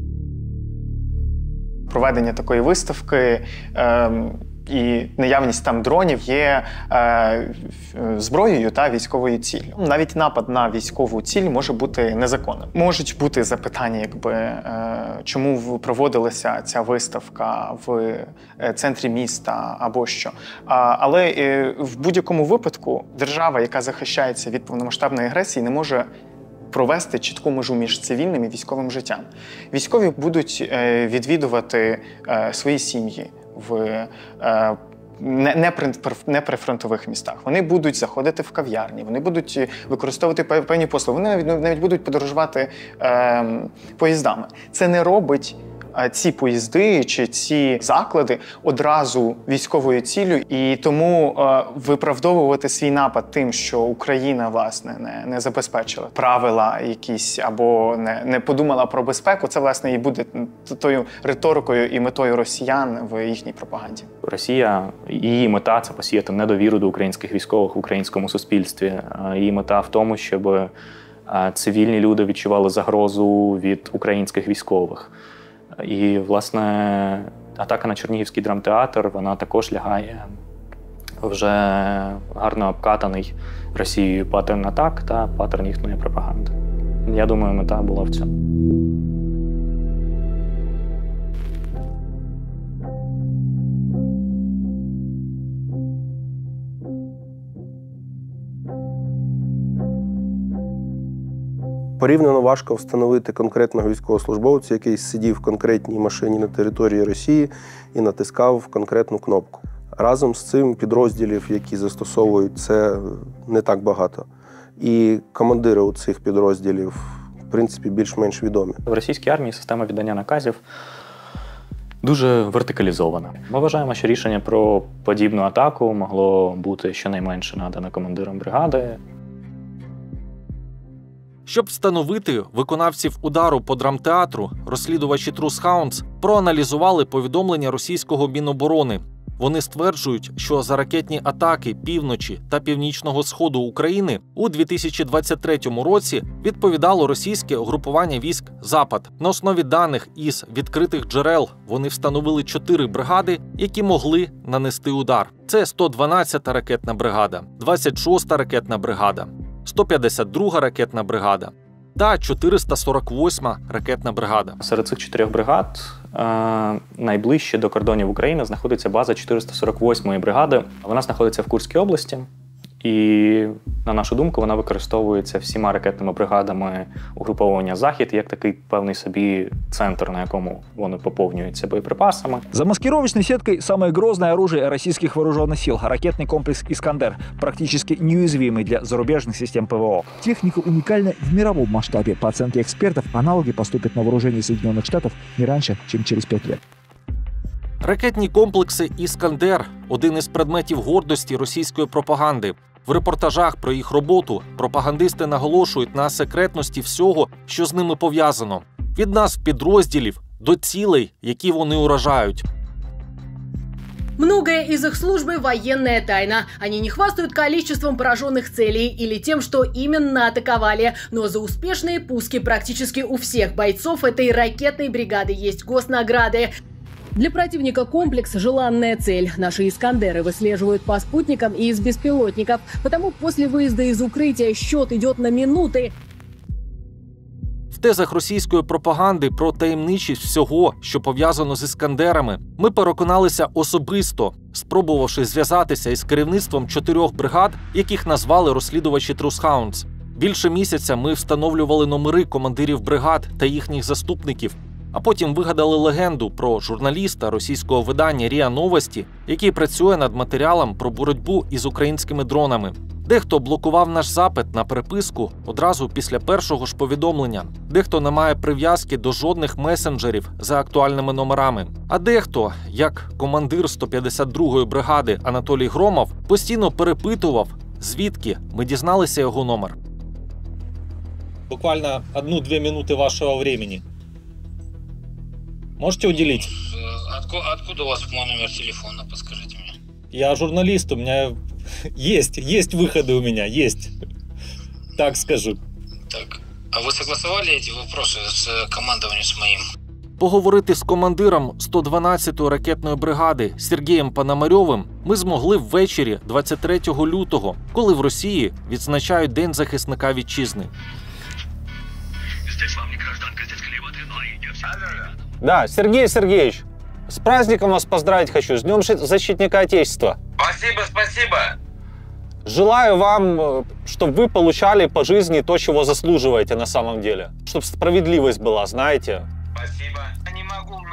[SPEAKER 19] Проведення такої виставки і наявність там дронів є зброєю та військовою ціллю. Навіть напад на військову ціль може бути незаконним. Можуть бути запитання, чому проводилася ця виставка в центрі міста або що. Але в будь-якому випадку держава, яка захищається від повномасштабної агресії, не може провести чітку межу між цивільним і військовим життям. Військові будуть відвідувати свої сім'ї в не при фронтових містах. Вони будуть заходити в кав'ярні, вони будуть використовувати певні послуги, вони навіть будуть подорожувати поїздами. Це не робить ці поїзди чи ці заклади одразу військовою ціллю, і тому виправдовувати свій напад тим, що Україна, власне, не забезпечила правила якісь або не подумала про безпеку, це, власне, і буде тою риторикою і метою росіян в їхній пропаганді.
[SPEAKER 18] Росія, її мета – це посіяти недовіру до українських військових в українському суспільстві. Її мета в тому, щоб цивільні люди відчували загрозу від українських військових. І, власне, атака на Чернігівський драмтеатр, вона також лягає вже гарно обкатаний Росією паттерн атак та паттерн їхньої пропаганди. Я думаю, мета була в цьому.
[SPEAKER 16] Порівняно важко встановити конкретного військовослужбовця, який сидів в конкретній машині на території Росії і натискав конкретну кнопку. Разом з цим підрозділів, які застосовують це, не так багато. І командири у цих підрозділів, в принципі, більш-менш відомі.
[SPEAKER 18] В російській армії система віддання наказів дуже вертикалізована. Ми вважаємо, що рішення про подібну атаку могло бути щонайменше надане командиром бригади.
[SPEAKER 1] Щоб встановити виконавців удару по драмтеатру, розслідувачі Trus Hounds проаналізували повідомлення російського Міноборони. Вони стверджують, що за ракетні атаки півночі та північного сходу України у 2023 році відповідало російське угрупування військ «Запад». На основі даних із відкритих джерел вони встановили 4 бригади, які могли нанести удар. Це 112-та ракетна бригада, 26-та ракетна бригада, 152-га ракетна бригада та 448-ма ракетна бригада.
[SPEAKER 18] Серед цих 4 бригад найближче до кордонів України знаходиться база 448-ї бригади. Вона знаходиться в Курській області. І, на нашу думку, вона використовується всіма ракетними бригадами угруповання «Захід» як такий певний собі центр, на якому вони поповнюються боєприпасами.
[SPEAKER 20] За маскировочной сеткой самое грозное оружие российских вооруженных сил – ракетный комплекс «Искандер», практически неуязвимый для зарубежных систем ПВО. Техника уникальна в мировом масштабе. По оценке экспертов, аналоги поступят на вооружение Соединенных Штатов не раньше, чем через 5 лет.
[SPEAKER 1] Ракетні комплекси «Іскандер» – один із предметів гордості російської пропаганди. В репортажах про їх роботу пропагандисти наголошують на секретності всього, що з ними пов'язано. Від назв підрозділів до цілей, які вони уражають.
[SPEAKER 21] Многое из их службы – военная тайна. Они не хвастают количеством пораженных целей или тем, что именно атаковали. Но за успешные пуски практически у всех бойцов этой ракетной бригады есть госнаграды. Для противника комплекс – желанная цель. Наши «Искандеры» выслеживают по спутникам и из беспилотников. Потому после выезда из укрытия счет идет на минуты.
[SPEAKER 1] В тезах російської пропаганди про таємничість всього, що пов'язано з «Іскандерами», ми переконалися особисто, спробувавши зв'язатися із керівництвом 4 бригад, яких назвали розслідувачі Trus Hounds. Більше місяця ми встановлювали номери командирів бригад та їхніх заступників, а потім вигадали легенду про журналіста російського видання «РІА Новості», який працює над матеріалом про боротьбу із українськими дронами. Дехто блокував наш запит на переписку одразу після першого ж повідомлення. Дехто не має прив'язки до жодних месенджерів за актуальними номерами. А дехто, як командир 152-ї бригади Анатолій Громов, постійно перепитував, звідки ми дізналися його номер.
[SPEAKER 22] Буквально 1-2 минуты вашего времени. Можете уделить?
[SPEAKER 23] Откуда у вас мой номер телефона, подскажите мне?
[SPEAKER 22] Я журналист, у меня есть выходы у меня, есть. Так скажу.
[SPEAKER 23] Так, а вы согласовали эти вопросы с командованием с моим?
[SPEAKER 1] Поговорити з командиром 112-ї ракетної бригади Сергієм Пономарьовим ми змогли ввечері 23 лютого, коли в Росії відзначають День захисника вітчизни.
[SPEAKER 22] Да, Сергей Сергеевич, с праздником вас поздравить хочу, с Днем Защитника Отечества.
[SPEAKER 23] Спасибо, спасибо.
[SPEAKER 22] Желаю вам, чтобы вы получали по жизни то, чего заслуживаете на самом деле. Чтобы справедливость была, знаете.
[SPEAKER 23] Спасибо. Я не могу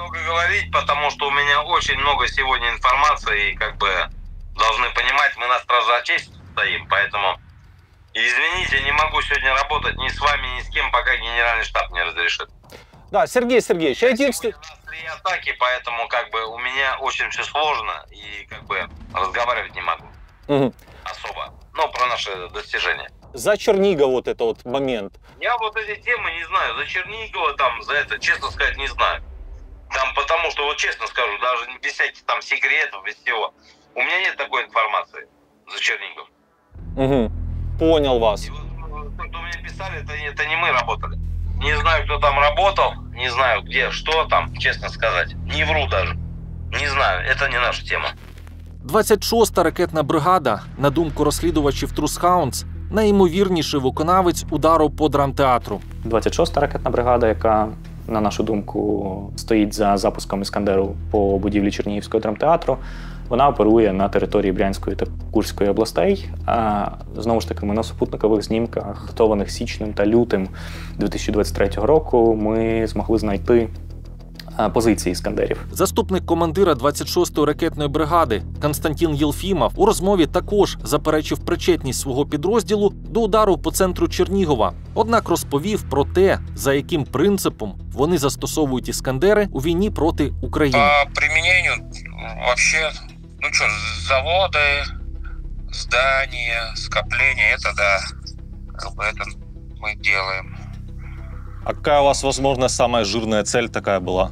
[SPEAKER 23] много говорить, потому что у меня очень много сегодня информации, и как бы должны понимать, мы на страже чести стоим, поэтому извините, не могу сегодня работать ни с вами, ни с кем, пока генеральный штаб не разрешит.
[SPEAKER 1] Да, Сергей Сергеевич, единственное...
[SPEAKER 23] Атаки, поэтому как бы у меня очень все сложно и как бы разговаривать не могу. Особо. Но про наши достижения.
[SPEAKER 1] За Чернигов вот это вот момент.
[SPEAKER 23] Я вот эти темы не знаю. За Чернигова там, за это, честно сказать, не знаю. Там потому что, вот честно скажу, даже без всяких там секретов, без всего. У меня нет такой информации за Чернигов.
[SPEAKER 1] Понял вас.
[SPEAKER 23] И вот, кто мне писали, это не мы работали. Не знаю, кто там работал, не знаю, где, что там, честно сказать. Не вру даже. Не знаю, это не наша тема.
[SPEAKER 1] 26-та ракетна бригада, на думку розслідувачів Трусхаундс, найімовірніший виконавець удару по драмтеатру.
[SPEAKER 18] 26-та ракетна бригада, яка, на нашу думку, стоїть за запуском «Іскандеру» по будівлі Чернігівського драмтеатру, вона оперує на території Брянської та Курської областей. А знову ж таки, ми на супутникових знімках, датованих січнем та лютим 2023 року, ми змогли знайти позиції «Іскандерів».
[SPEAKER 1] Заступник командира 26-ї ракетної бригади Константин Єлфімов у розмові також заперечив причетність свого підрозділу до удару по центру Чернігова. Однак розповів про те, за яким принципом вони застосовують «Іскандери» у війні проти України.
[SPEAKER 23] По применению вообще, ну что, заводы, здания, скопления, это да, как бы это мы делаем.
[SPEAKER 1] А какая у вас, возможно, самая жирная цель такая была?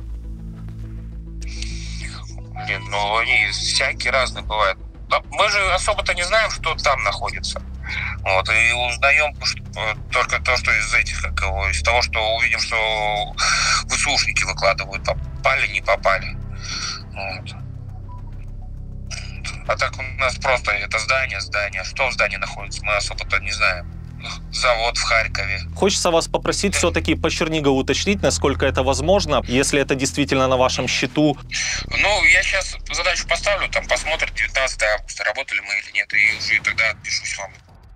[SPEAKER 23] Блин, ну они всякие разные бывают. Мы же особо-то не знаем, что там находится. Вот, и узнаем только то, что из этих, как его, из того, что увидим, что ВСУшники выкладывают, попали, не попали. Вот. А так у нас просто это здание. Что в здании находится, мы особо-то не знаем. Завод в Харькове.
[SPEAKER 1] Хочется вас попросить все-таки по Чернигову уточнить, насколько это возможно, если это действительно на вашем счету.
[SPEAKER 23] Ну, я сейчас задачу поставлю, там посмотрим 19 августа, работали мы или нет, и уже тогда отпишусь вам.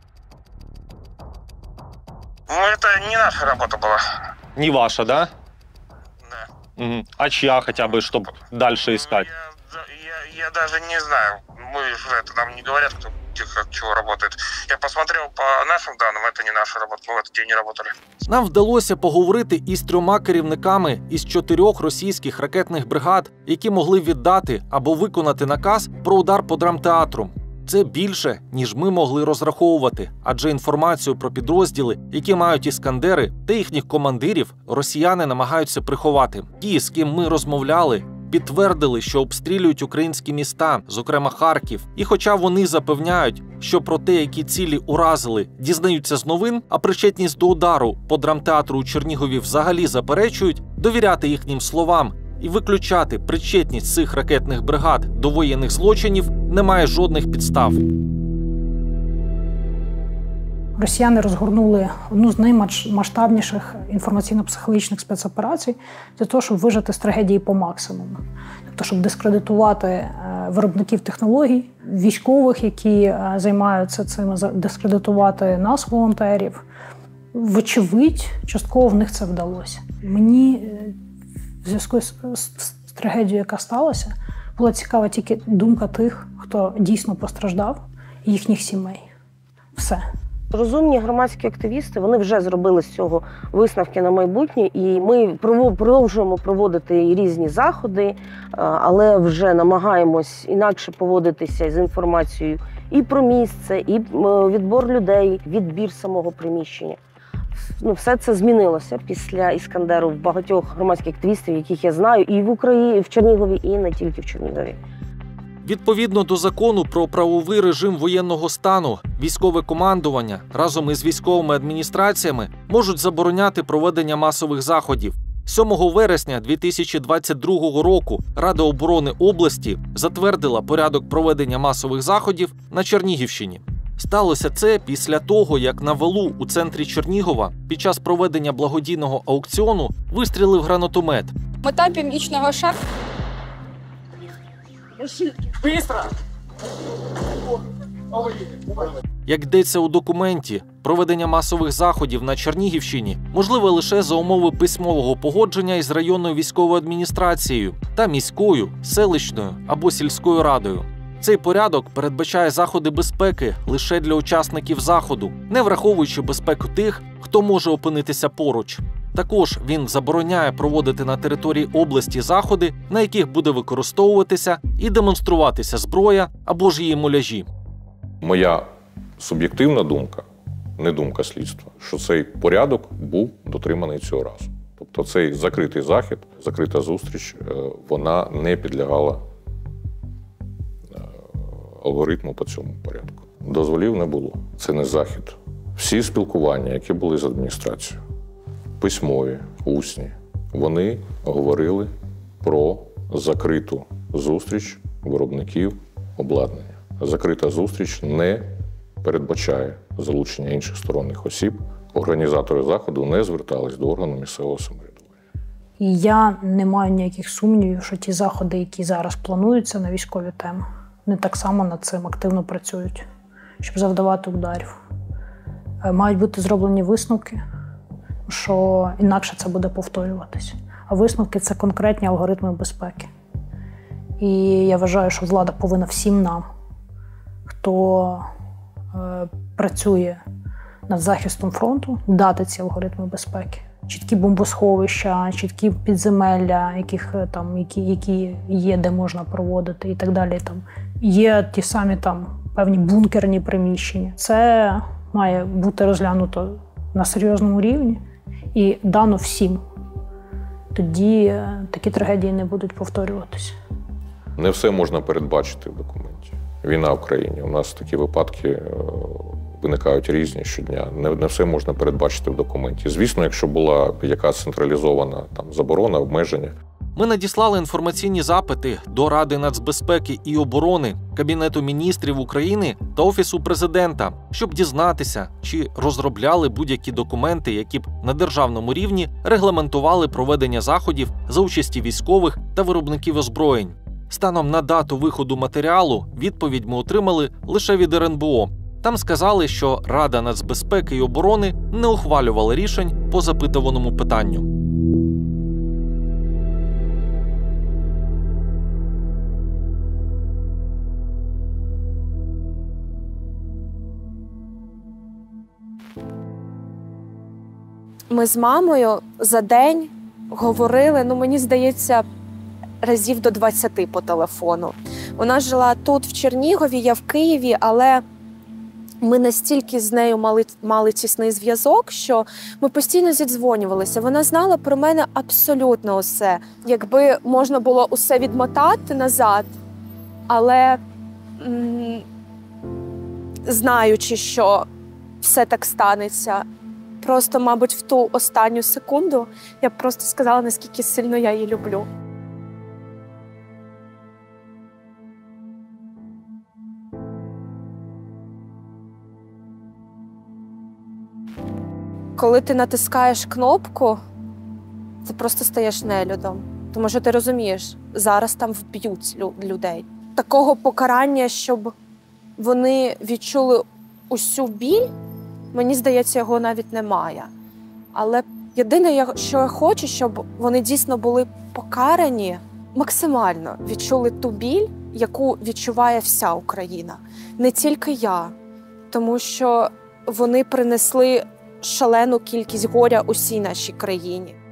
[SPEAKER 23] Ну, это не наша работа была.
[SPEAKER 1] Не ваша, да?
[SPEAKER 23] Да.
[SPEAKER 1] А чья хотя бы, чтобы дальше искать?
[SPEAKER 23] Я даже не знаю. Нам не говорят, кто как чего работает. Я посмотрел по нашим данным, это не наша работа, мы в этот день не работали.
[SPEAKER 1] Нам вдалося поговорити із 3 керівниками із 4 російських ракетних бригад, які могли віддати або виконати наказ про удар по драмтеатру. Це більше, ніж ми могли розраховувати, адже інформацію про підрозділи, які мають «Іскандери» та їхніх командирів, росіяни намагаються приховати. Ті, з ким ми розмовляли, підтвердили, що обстрілюють українські міста, зокрема Харків. І хоча вони запевняють, що про те, які цілі уразили, дізнаються з новин, а причетність до удару по драмтеатру у Чернігові взагалі заперечують, довіряти їхнім словам і виключати причетність цих ракетних бригад до воєнних злочинів немає жодних підстав.
[SPEAKER 4] Росіяни розгорнули одну з наймасштабніших інформаційно-психологічних спецоперацій для того, щоб вижити з трагедії по максимуму. Тобто, щоб дискредитувати виробників технологій, військових, які займаються цим, дискредитувати нас, волонтерів. Вочевидь, частково в них це вдалося. Мені в зв'язку з трагедією, яка сталася, була цікава тільки думка тих, хто дійсно постраждав, і їхніх сімей. Все.
[SPEAKER 13] Розумні громадські активісти, вони вже зробили з цього висновки на майбутнє, і ми продовжуємо проводити і різні заходи, але вже намагаємось інакше поводитися з інформацією і про місце, і відбор людей, відбір самого приміщення. Ну, все це змінилося після «Іскандеру» в багатьох громадських активістів, яких я знаю, і в Україні, і в Чернігові, і не тільки в Чернігові.
[SPEAKER 1] Відповідно до закону про правовий режим воєнного стану, військове командування разом із військовими адміністраціями можуть забороняти проведення масових заходів. 7 вересня 2022 року Рада оборони області затвердила порядок проведення масових заходів на Чернігівщині. Сталося це після того, як на валу у центрі Чернігова під час проведення благодійного аукціону вистрілив гранатомет.
[SPEAKER 10] Мета північного шару.
[SPEAKER 1] Як йдеться у документі, проведення масових заходів на Чернігівщині можливе лише за умови письмового погодження із районною військовою адміністрацією та міською, селищною або сільською радою. Цей порядок передбачає заходи безпеки лише для учасників заходу, не враховуючи безпеку тих, хто може опинитися поруч. Також він забороняє проводити на території області заходи, на яких буде використовуватися і демонструватися зброя або ж її муляжі.
[SPEAKER 9] Моя суб'єктивна думка, не думка слідства, що цей порядок був дотриманий цього разу. Тобто цей закритий захід, закрита зустріч, вона не підлягала алгоритму по цьому порядку. Дозволів не було. Це не захід. Всі спілкування, які були з адміністрацією, письмові, усні, вони говорили про закриту зустріч виробників обладнання. Закрита зустріч не передбачає залучення інших сторонніх осіб. Організатори заходу не звертались до органу місцевого самоврядування.
[SPEAKER 4] І я не маю ніяких сумнівів, що ті заходи, які зараз плануються на військові теми, вони так само над цим активно працюють, щоб завдавати ударів. Мають бути зроблені висновки, що інакше це буде повторюватись. А висновки – це конкретні алгоритми безпеки. І я вважаю, що влада повинна всім нам, хто працює над захистом фронту, дати ці алгоритми безпеки. Чіткі бомбосховища, чіткі підземелля, які є, де можна проводити і так далі. Там є ті самі певні бункерні приміщення. Це має бути розглянуто на серйозному рівні і дано всім. Тоді такі трагедії не будуть повторюватися.
[SPEAKER 9] Не все можна передбачити в документі. Війна в країні. У нас такі випадки виникають різні щодня. Не все можна передбачити в документі. Звісно, якщо була якась централізована заборона, обмеження.
[SPEAKER 1] Ми надіслали інформаційні запити до Ради нацбезпеки і оборони, Кабінету міністрів України та Офісу президента, щоб дізнатися, чи розробляли будь-які документи, які б на державному рівні регламентували проведення заходів за участі військових та виробників озброєнь. Станом на дату виходу матеріалу відповідь ми отримали лише від РНБО. Там сказали, що Рада нацбезпеки і оборони не ухвалювала рішень по запитуваному питанню.
[SPEAKER 2] Ми з мамою за день говорили, мені здається, разів до 20 по телефону. Вона жила тут, в Чернігові, я в Києві, але ми настільки з нею мали тісний зв'язок, що ми постійно зідзвонювалися. Вона знала про мене абсолютно усе. Якби можна було усе відмотати назад, але знаючи, що все так станеться, просто, мабуть, в ту останню секунду я б просто сказала, наскільки сильно я її люблю. Коли ти натискаєш кнопку, ти просто стаєш нелюдом. Тому що ти розумієш, зараз там вб'ють людей. Такого покарання, щоб вони відчули усю біль, мені здається, його навіть немає. Але єдине, що я хочу, щоб вони дійсно були покарані, максимально відчули ту біль, яку відчуває вся Україна. Не тільки я. Тому що вони принесли шалену кількість горя усій нашій країні.